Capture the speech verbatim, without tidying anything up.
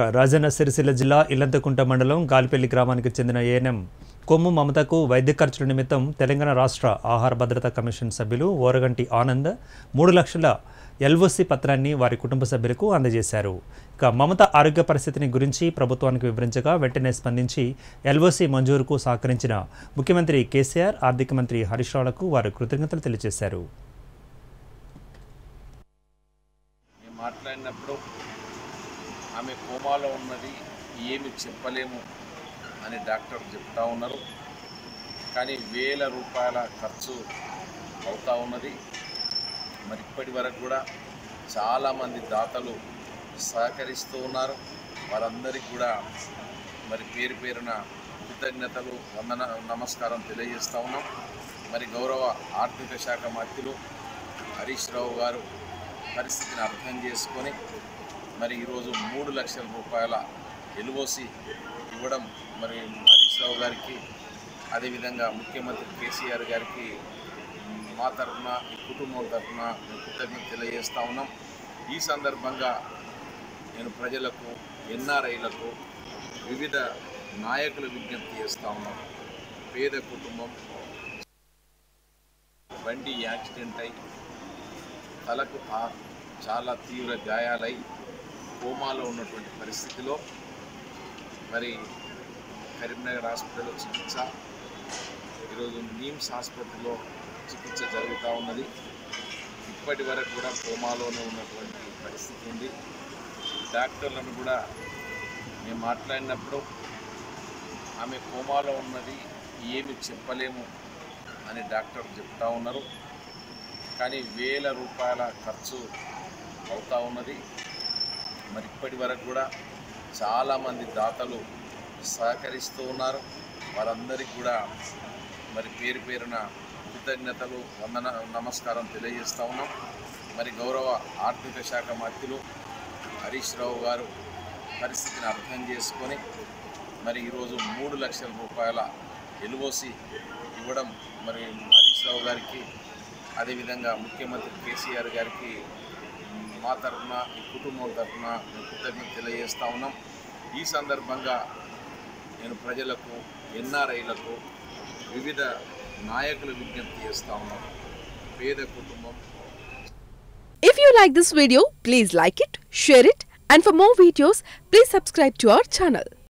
రాజన్న సిరిసిల్ల జిల్లా ఇల్లంతకుంట మండలం గాలిపల్లి గ్రామానికి చెందిన ఏఎన్ఎం కొమ్ము మమతకు వైద్య ఖర్చుల నిమిత్తం తెలంగాణ రాష్ట్ర ఆహార భద్రతా కమిషన్ సభ్యులు ఓరగంటి ఆనంద్ మూడు లక్షల ఎల్ఓసి పత్రాన్ని వారి కుటుంబ సభ్యులకు అందజేశారు. ఇక మమత ఆరోగ్య పరిస్థితిని గురించి ప్రభుత్వానికి వివరించగా వెంటనే స్పందించి ఎల్ఓసి మంజూరుకు సహకరించిన ముఖ్యమంత్రి కేసీఆర్, ఆర్థిక మంత్రి హరీష్ రావులకు వారు కృతజ్ఞతలు తెలియజేశారు. మాట్లాడినప్పుడు ఆమె కోమాలో ఉన్నది, ఏమి చెప్పలేము అని డాక్టర్ చెప్తా ఉన్నారు. కానీ వేల రూపాయల ఖర్చు అవుతూ ఉన్నది. మరి ఇప్పటి వరకు కూడా చాలామంది దాతలు సహకరిస్తూ ఉన్నారు. వారందరికీ కూడా మరి పేరు పేరున కృతజ్ఞతలు, వందన నమస్కారం తెలియజేస్తూ ఉన్నాం. మరి గౌరవ ఆర్థిక శాఖ మంత్రులు హరీష్ రావు గారు పరిస్థితిని అర్థం చేసుకొని మరి ఈరోజు మూడు లక్షల రూపాయల ఎల్ఓసి ఇవ్వడం మరి హరీష్ రావు గారికి, అదేవిధంగా ముఖ్యమంత్రి కేసీఆర్ గారికి మా తరఫున, ఈ కుటుంబం తరఫున కృతజ్ఞత తెలియజేస్తూ ఉన్నాం. ఈ సందర్భంగా నేను ప్రజలకు, ఎన్ఆర్ఐలకు, వివిధ నాయకులు విజ్ఞప్తి చేస్తూ ఉన్నాం. పేద కుటుంబం, బండి యాక్సిడెంట్ అయి తలకు చాలా తీవ్ర గాయాలై కోమాలో ఉన్నటువంటి పరిస్థితిలో మరి కరీంనగర్ హాస్పిటల్లో చికిత్స, ఈరోజు నిమ్స్ ఆసుపత్రిలో చికిత్స జరుగుతూ ఉన్నది. ఇప్పటి వరకు కూడా కోమాలోనే ఉన్నటువంటి పరిస్థితి ఉంది. డాక్టర్లను కూడా మేము మాట్లాడినప్పుడు ఆమె కోమాలో ఉన్నది, ఏమి చెప్పలేము అని డాక్టర్ చెప్తా ఉన్నారు. కానీ వేల రూపాయల ఖర్చు అవుతూ ఉన్నది. మరి ఇప్పటి వరకు కూడా చాలామంది దాతలు సహకరిస్తూ ఉన్నారు. వారందరికీ కూడా మరి పేరు పేరున కృతజ్ఞతలు, వందన నమస్కారం తెలియజేస్తూ ఉన్నాం. మరి గౌరవ ఆర్థిక శాఖ మంత్రులు హరీష్ రావు గారు పరిస్థితిని అర్థం చేసుకొని మరి ఈరోజు మూడు లక్షల రూపాయల ఎల్ఓసి ఇవ్వడం మరి హరీష్ రావు గారికి, అదేవిధంగా ముఖ్యమంత్రి కేసీఆర్ గారికి మా తరఫున, ఈ కుటుంబం తరఫున కృతజ్ఞత తెలియజేస్తూ ఉన్నాం. ఈ సందర్భంగా నేను ప్రజలకు, ఎన్ఆర్ఐలకు, వివిధ నాయకులు విజ్ఞప్తి చేస్తూ ఉన్నాం. పేద కుటుంబం. If you like this video, please like it, share it, and for more videos, please subscribe to our channel.